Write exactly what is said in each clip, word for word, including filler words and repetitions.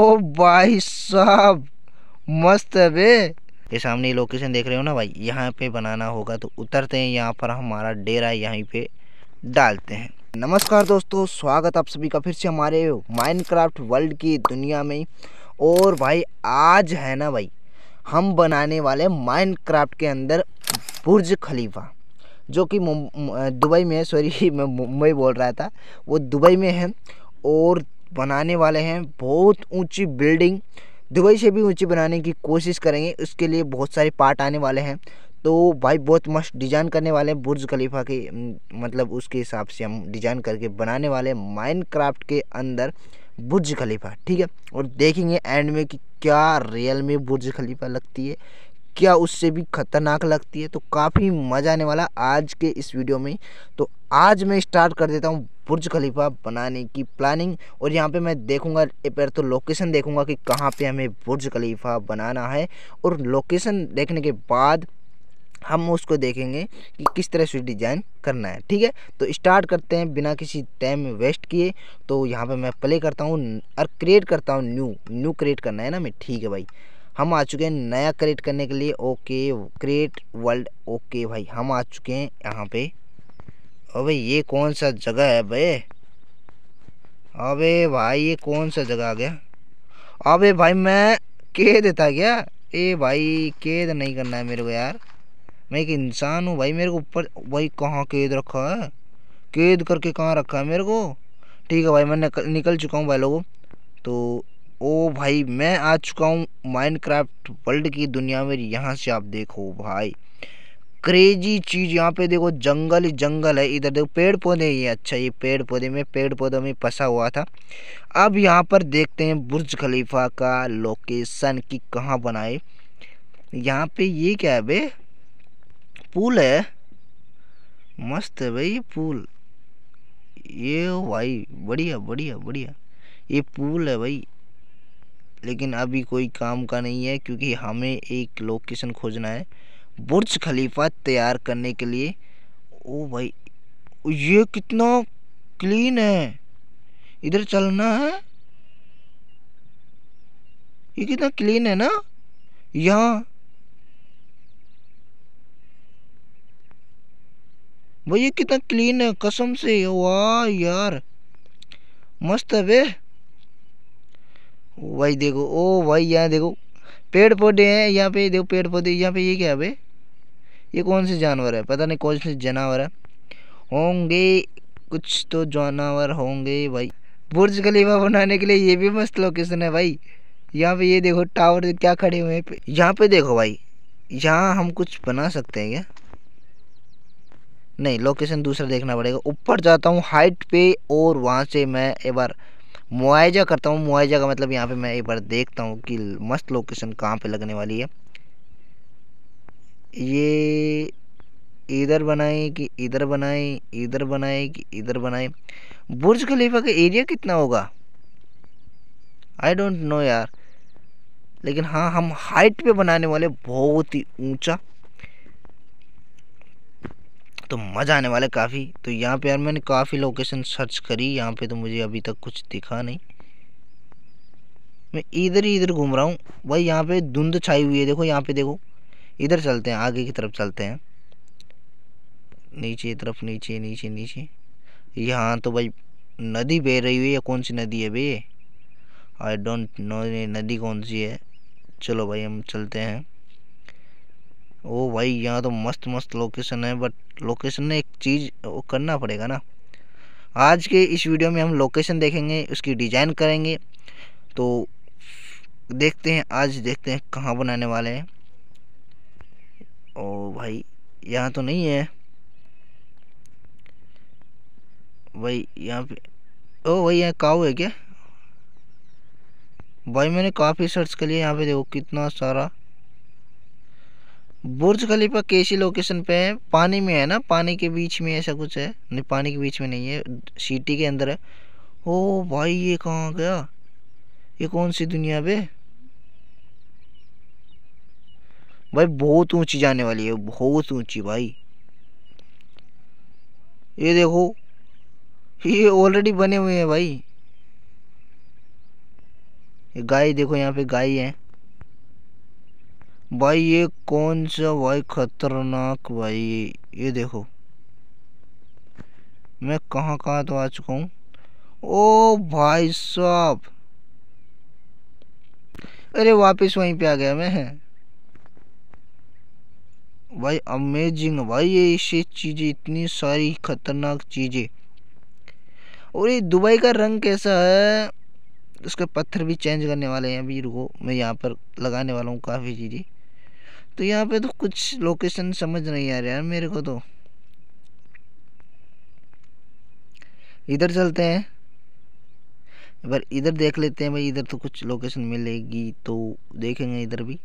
ओ भाई साहब मस्त है बे। ये सामने ये लोकेशन देख रहे हो ना भाई, यहाँ पे बनाना होगा तो उतरते हैं यहाँ पर, हमारा डेरा यहीं पे डालते हैं। नमस्कार दोस्तों, स्वागत आप सभी का फिर से हमारे माइनक्राफ्ट वर्ल्ड की दुनिया में। और भाई आज है ना भाई, हम बनाने वाले माइनक्राफ्ट के अंदर बुर्ज खलीफा, जो कि दुबई में है। सॉरी मैं मुंबई बोल रहा था, वो दुबई में है। और बनाने वाले हैं बहुत ऊंची बिल्डिंग, दुबई से भी ऊंची बनाने की कोशिश करेंगे। उसके लिए बहुत सारे पार्ट आने वाले हैं। तो भाई बहुत मस्त डिज़ाइन करने वाले हैं बुर्ज खलीफा के, मतलब उसके हिसाब से हम डिज़ाइन करके बनाने वाले हैं माइनक्राफ्ट के अंदर बुर्ज खलीफा, ठीक है। और देखेंगे एंड में कि क्या रियल में बुर्ज खलीफा लगती है, क्या उससे भी खतरनाक लगती है। तो काफ़ी मज़ा आने वाला आज के इस वीडियो में। तो आज मैं स्टार्ट कर देता हूँ बुर्ज खलीफा बनाने की प्लानिंग। और यहाँ पे मैं देखूँगा एक बार तो लोकेशन देखूँगा कि कहाँ पे हमें बुर्ज खलीफा बनाना है। और लोकेशन देखने के बाद हम उसको देखेंगे कि किस तरह से डिज़ाइन करना है, ठीक है। तो स्टार्ट करते हैं बिना किसी टाइम वेस्ट किए। तो यहाँ पे मैं प्ले करता हूँ और क्रिएट करता हूँ, न्यू न्यू क्रिएट करना है ना मैं, ठीक है भाई। हम आ चुके हैं नया क्रिएट करने के लिए। ओके क्रिएट वर्ल्ड, ओके भाई हम आ चुके हैं यहाँ पे। अबे ये कौन सा जगह है बे, अबे भाई ये कौन सा जगह आ गया। अबे भाई मैं कैद था क्या, ए भाई कैद नहीं करना है मेरे को यार, मैं एक इंसान हूँ भाई। मेरे को ऊपर भाई कहाँ कैद रखा है, कैद करके कहाँ रखा है मेरे को। ठीक है भाई मैं निकल निकल चुका हूँ भाई लोगों। तो ओ भाई मैं आ चुका हूँ माइनक्राफ्ट वर्ल्ड की दुनिया में। यहाँ से आप देखो भाई क्रेजी चीज़, यहाँ पे देखो जंगल ही जंगल है, इधर देखो पेड़ पौधे ही है। अच्छा ये पेड़ पौधे में पेड़ पौधों में फंसा हुआ था। अब यहाँ पर देखते हैं बुर्ज खलीफा का लोकेशन कि कहाँ बनाए। यहाँ पे ये क्या है बे, पुल है, मस्त है भाई पुल ये भाई, बढ़िया बढ़िया बढ़िया ये पुल है भाई। लेकिन अभी कोई काम का नहीं है क्योंकि हमें एक लोकेशन खोजना है बुर्ज खलीफा तैयार करने के लिए। ओ भाई ये कितना क्लीन है, इधर चलना है, ये कितना क्लीन है ना यहाँ भाई, ये कितना क्लीन है कसम से, वाह यार मस्त है बे। भाई देखो, ओ भाई यहाँ देखो पेड़ पौधे हैं, यहाँ पे देखो पेड़ पौधे। यहाँ पे ये क्या है बे, ये कौन से जानवर है, पता नहीं कौन से जानवर है होंगे, कुछ तो जानवर होंगे भाई। बुर्ज खलीफा बनाने के लिए ये भी मस्त लोकेशन है भाई। यहाँ पे ये देखो टावर क्या खड़े हुए हैं। यहाँ पे देखो भाई, यहाँ हम कुछ बना सकते हैं क्या, नहीं लोकेशन दूसरा देखना पड़ेगा। ऊपर जाता हूँ हाइट पे और वहाँ से मैं एक बार मुआयजा करता हूँ। मुआयजा का मतलब यहाँ पे मैं एक बार देखता हूँ कि मस्त लोकेशन कहाँ पे लगने वाली है। ये इधर बनाए कि इधर बनाए, इधर बनाए कि इधर बनाए। बुर्ज खलीफा का एरिया कितना होगा आई डोंट नो यार, लेकिन हाँ हम हाइट पे बनाने वाले, बहुत ही ऊंचा, तो मज़ा आने वाला है काफ़ी। तो यहाँ पे यार मैंने काफ़ी लोकेशन सर्च करी, यहाँ पे तो मुझे अभी तक कुछ दिखा नहीं। मैं इधर ही इधर घूम रहा हूँ भाई, यहाँ पे धुंध छाई हुई है देखो, यहाँ पे देखो। इधर चलते हैं, आगे की तरफ चलते हैं, नीचे की तरफ, नीचे नीचे नीचे। यहाँ तो भाई नदी बह रही हुई है, कौन सी नदी है भैया, आई डोंट नो ये नदी कौन सी है। चलो भाई हम चलते हैं। ओ भाई यहाँ तो मस्त मस्त लोकेशन है, बट लोकेशन में एक चीज़ वो करना पड़ेगा ना। आज के इस वीडियो में हम लोकेशन देखेंगे, उसकी डिज़ाइन करेंगे। तो देखते हैं, आज देखते हैं कहाँ बनाने वाले हैं। ओ भाई यहाँ तो नहीं है भाई, यहाँ पे ओ भाई यहाँ काऊ है क्या भाई, मैंने काफ़ी सर्च कर लिया। यहाँ पे देखो कितना सारा। बुर्ज खलीफा कैसी लोकेशन पे है, पानी में है ना, पानी के बीच में ऐसा कुछ है, नहीं पानी के बीच में नहीं है, सिटी के अंदर है। ओ भाई ये कहाँ गया, ये कौन सी दुनिया पे भाई, बहुत ऊंची जाने वाली है, बहुत ऊंची भाई। ये देखो ये ऑलरेडी बने हुए हैं भाई, ये गाय देखो, यहाँ पे गाय है भाई। ये कौन सा भाई खतरनाक भाई, ये देखो मैं कहाँ कहाँ तो आ चुका हूँ। ओ भाई साहब, अरे वापस वहीं पे आ गया मैं भाई। अमेजिंग भाई, ये ऐसी चीजें, इतनी सारी खतरनाक चीजें। और ये दुबई का रंग कैसा है, उसके पत्थर भी चेंज करने वाले हैं अभी। रुको, मैं यहाँ पर लगाने वाला हूँ काफ़ी चीज़ें। तो यहाँ पे तो कुछ लोकेशन समझ नहीं आ रहा है मेरे को। तो इधर चलते हैं, एक बार इधर देख लेते हैं भाई। इधर तो कुछ लोकेशन मिलेगी तो देखेंगे इधर भी।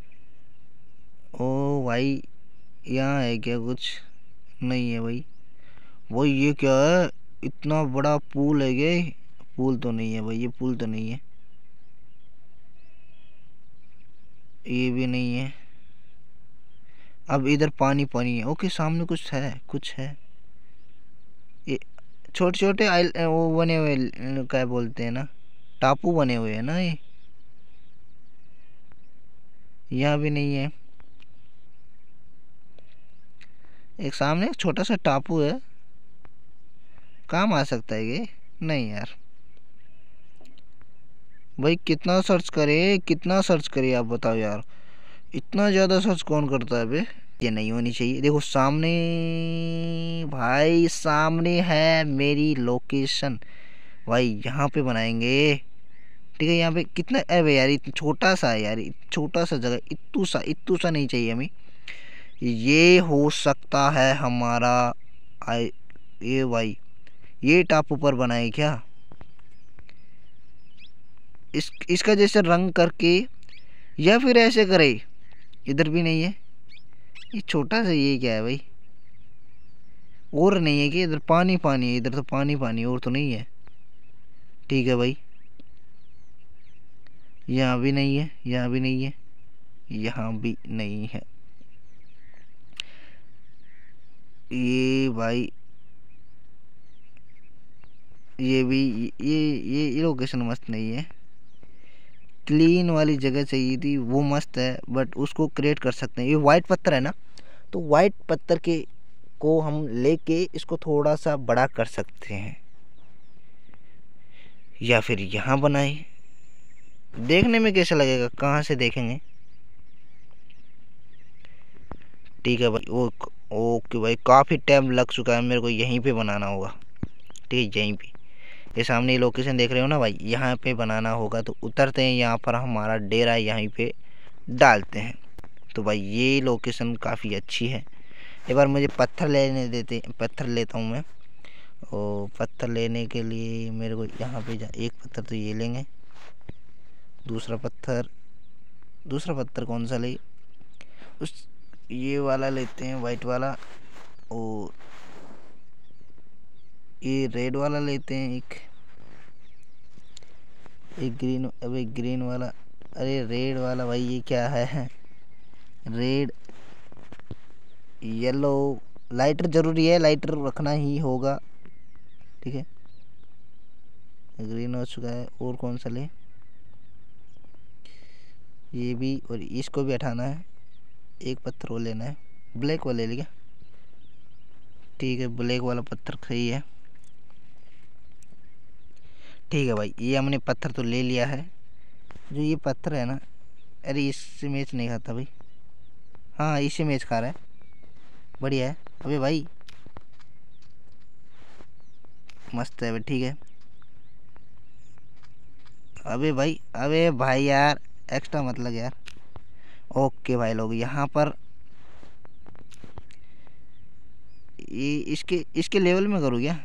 ओ भाई, यहाँ है क्या कुछ? नहीं है भाई। भाई ये क्या है, इतना बड़ा पूल है ये? पूल तो नहीं है भाई, ये पूल तो नहीं है, ये भी नहीं है। अब इधर पानी पानी है। ओके, सामने कुछ है, कुछ है। ये छोटे छोटे आइल वो बने हुए, क्या बोलते हैं ना, टापू बने हुए हैं ना ये। यहाँ भी नहीं है। एक सामने एक छोटा सा टापू है, काम आ सकता है ये। नहीं यार भाई, कितना सर्च करे, कितना सर्च करे आप बताओ यार, इतना ज़्यादा सर्च कौन करता है बे। ये नहीं होनी चाहिए। देखो सामने भाई, सामने है मेरी लोकेशन भाई। यहाँ पे बनाएंगे, ठीक है। यहाँ पे कितना, अरे यार इतना छोटा सा है यार, छोटा सा जगह, इतू सा इतू सा नहीं चाहिए हमें। ये हो सकता है हमारा आई, ये भाई ये टापू पर बनाए क्या? इस इसका जैसे रंग करके, या फिर ऐसे करे। इधर भी नहीं है, ये छोटा सा, ये क्या है भाई? और नहीं है कि इधर पानी पानी है? इधर तो पानी पानी, और तो नहीं है। ठीक है भाई, यहाँ भी नहीं है, यहाँ भी नहीं है, यहाँ भी नहीं है। ये भाई, ये भी, ये ये ये लोकेशन मस्त नहीं है। क्लीन वाली जगह चाहिए थी, वो मस्त है बट उसको क्रिएट कर सकते हैं। ये वाइट पत्थर है ना, तो वाइट पत्थर के को हम लेके इसको थोड़ा सा बड़ा कर सकते हैं, या फिर यहाँ बनाए। देखने में कैसा लगेगा, कहाँ से देखेंगे? ठीक है भाई। ओ ओके भाई, काफ़ी टाइम लग चुका है मेरे को, यहीं पे बनाना होगा। ठीक है, यहीं पे, ये सामने लोकेशन देख रहे हो ना भाई, यहाँ पे बनाना होगा। तो उतरते हैं, यहाँ पर हमारा डेरा यहीं पे डालते हैं। तो भाई ये लोकेशन काफ़ी अच्छी है। एक बार मुझे पत्थर लेने देते, पत्थर लेता हूँ मैं। और पत्थर लेने के लिए मेरे को यहाँ पे जा, एक पत्थर तो ये लेंगे, दूसरा पत्थर, दूसरा पत्थर कौन सा ले, उस ये वाला लेते हैं, वाइट वाला। और ये रेड वाला लेते हैं, एक एक ग्रीन, अब एक ग्रीन वाला। अरे रेड वाला भाई, ये क्या है? रेड, येलो, लाइटर जरूरी है, लाइटर रखना ही होगा। ठीक है, ग्रीन हो चुका है। और कौन सा ले, ये भी, और इसको भी हटाना है। एक पत्थर वो लेना है, ब्लैक वाला ले लिया। ठीक है, ब्लैक वाला पत्थर सही है। ठीक है भाई, ये हमने पत्थर तो ले लिया है। जो ये पत्थर है ना, अरे इससे मैच नहीं खाता भाई। हाँ, इससे मैच खा रहा है, बढ़िया है। अबे भाई मस्त है भाई, ठीक है। अबे भाई, अबे भाई यार, एक्स्ट्रा मत लग यार। ओके भाई लोग, यहाँ पर ये इसके इसके लेवल में करूँ क्या?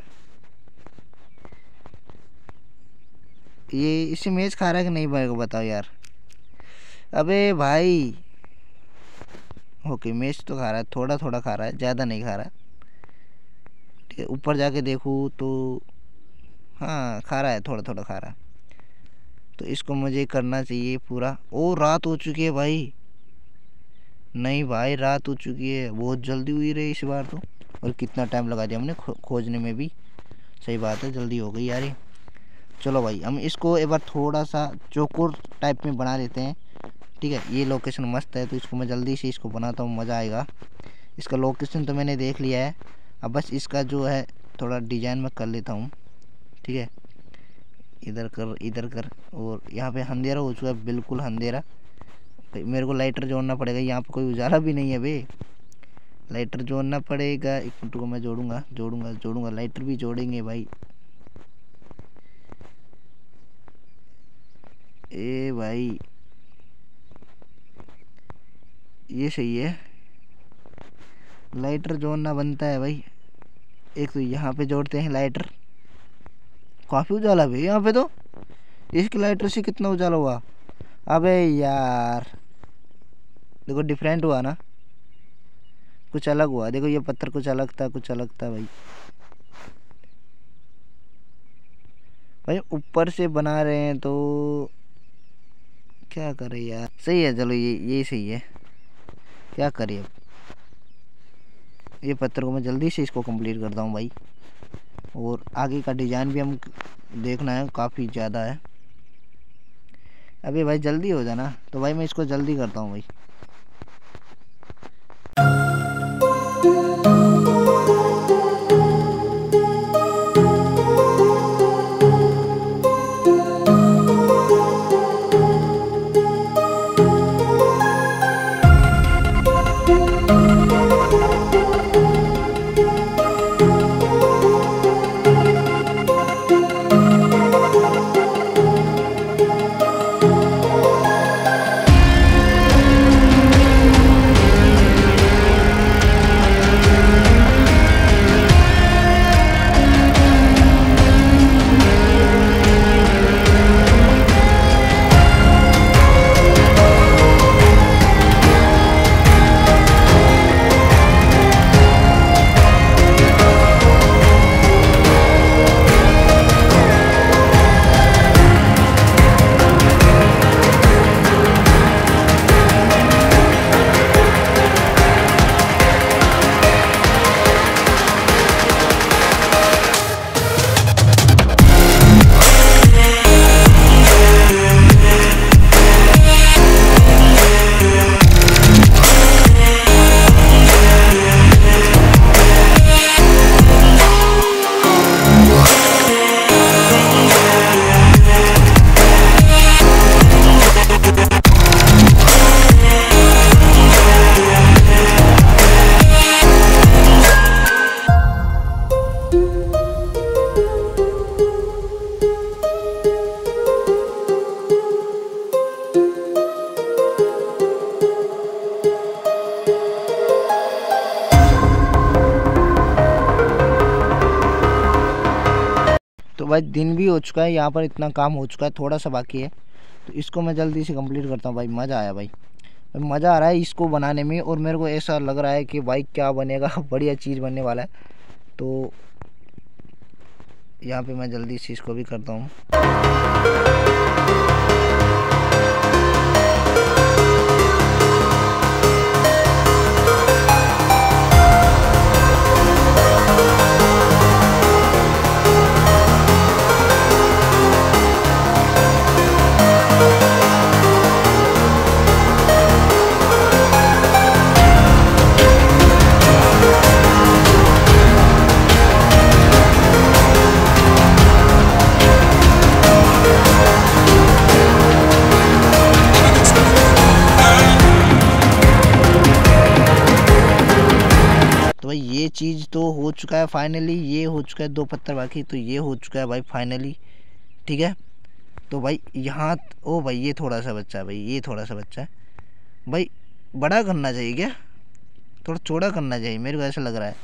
ये इससे मैच खा रहा है कि नहीं भाई को बताओ यार। अबे भाई, ओके मैच तो खा रहा है, थोड़ा थोड़ा खा रहा है, ज़्यादा नहीं खा रहा है। ठीक है, ऊपर जाके देखूँ तो हाँ खा रहा है, थोड़ा थोड़ा खा रहा है। तो इसको मुझे करना चाहिए पूरा। ओ रात हो चुकी है भाई। नहीं भाई, रात हो चुकी है, बहुत जल्दी हुई रही इस बार तो। और कितना टाइम लगा दिया हमने खो, खोजने में भी। सही बात है, जल्दी हो गई यार ये। चलो भाई हम इसको एक बार थोड़ा सा चौकोर टाइप में बना लेते हैं। ठीक है, ये लोकेशन मस्त है तो इसको मैं जल्दी से इसको बनाता हूँ, मज़ा आएगा। इसका लोकेशन तो मैंने देख लिया है, अब बस इसका जो है थोड़ा डिजाइन में कर लेता हूँ। ठीक है, इधर कर इधर कर, और यहाँ पे अंधेरा हो चुका है, बिल्कुल अंधेरा। मेरे को लाइटर जोड़ना पड़ेगा, यहाँ पे कोई उजाला भी नहीं है बे, लाइटर जोड़ना पड़ेगा। एक मिनट को मैं जोड़ूंगा जोड़ूंगा जोड़ूंगा लाइटर भी जोड़ेंगे भाई। ए भाई ये सही है, लाइटर जोड़ना बनता है भाई। एक तो यहाँ पे जोड़ते हैं लाइटर, काफ़ी उजाला भी यहाँ पे तो, इसकी लाइटर से कितना उजाला हुआ। अबे यार देखो डिफरेंट हुआ ना, कुछ अलग हुआ। देखो ये पत्थर कुछ अलग था, कुछ अलग था भाई। भाई ऊपर से बना रहे हैं तो क्या करें यार। सही है, चलो ये ये सही है, क्या करें अब। ये पत्थर को मैं जल्दी से इसको कंप्लीट करता हूँ भाई, और आगे का डिज़ाइन भी हम देखना है, काफ़ी ज़्यादा है। अभी भाई जल्दी हो जाना, तो भाई मैं इसको जल्दी करता हूँ भाई। तो भाई दिन भी हो चुका है, यहाँ पर इतना काम हो चुका है, थोड़ा सा बाकी है, तो इसको मैं जल्दी से कंप्लीट करता हूँ भाई। मज़ा आया भाई, मज़ा आ रहा है इसको बनाने में, और मेरे को ऐसा लग रहा है कि भाई क्या बनेगा, बढ़िया चीज़ बनने वाला है। तो यहाँ पे मैं जल्दी से इसको भी करता हूँ। ये चीज़ तो हो चुका है फाइनली, ये हो चुका है, दो पत्थर बाकी, तो ये हो चुका है भाई फाइनली। ठीक है, तो भाई यहाँ, ओ भाई ये थोड़ा सा बच्चा है भाई, ये थोड़ा सा बच्चा है भाई। बड़ा करना चाहिए क्या, थोड़ा चौड़ा करना चाहिए, मेरे को ऐसा लग रहा है।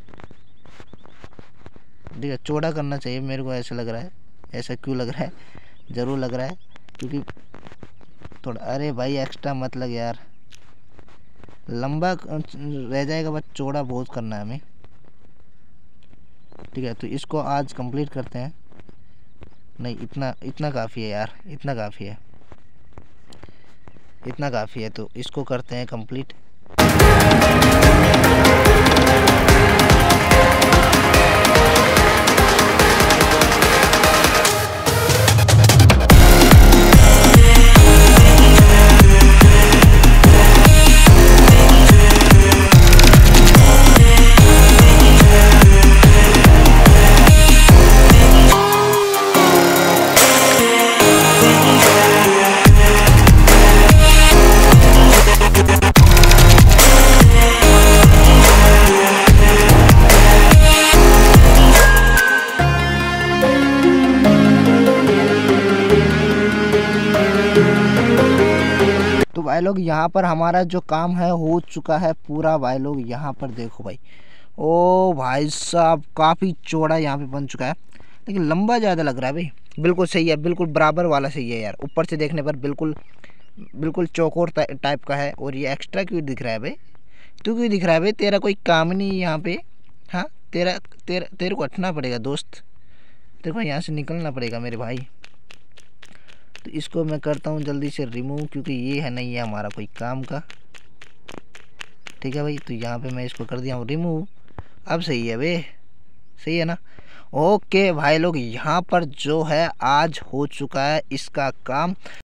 ठीक है, चौड़ा करना चाहिए, मेरे को ऐसा लग रहा है। ऐसा क्यों लग रहा है, ज़रूर लग रहा है क्योंकि थोड़ा, अरे भाई एक्स्ट्रा मत लग यार, लंबा रह जाएगा बट चौड़ा बहुत करना है हमें। ठीक है, तो इसको आज कंप्लीट करते हैं। नहीं, इतना इतना काफ़ी है यार, इतना काफ़ी है, इतना काफ़ी है, तो इसको करते हैं कंप्लीट। तो भाई लोग यहाँ पर हमारा जो काम है हो चुका है पूरा। भाई लोग यहाँ पर देखो भाई, ओ भाई साहब काफ़ी चौड़ा यहाँ पे बन चुका है, लेकिन लंबा ज़्यादा लग रहा है भाई। बिल्कुल सही है, बिल्कुल बराबर वाला सही है यार। ऊपर से देखने पर बिल्कुल बिल्कुल चौकोर टाइप का है। और ये एक्स्ट्रा क्यों दिख रहा है भाई? तू क्यों दिख रहा है भाई? तेरा कोई काम नहीं है यहाँ पे। हाँ, तेरा तेरा तेरे को हटना पड़ेगा दोस्त, तेरे को यहाँ से निकलना पड़ेगा मेरे भाई। तो इसको मैं करता हूँ जल्दी से रिमूव, क्योंकि ये है नहीं है हमारा कोई काम का। ठीक है भाई, तो यहाँ पे मैं इसको कर दिया हूँ रिमूव। अब सही है बे, सही है ना? ओके भाई लोग, यहाँ पर जो है आज हो चुका है इसका काम।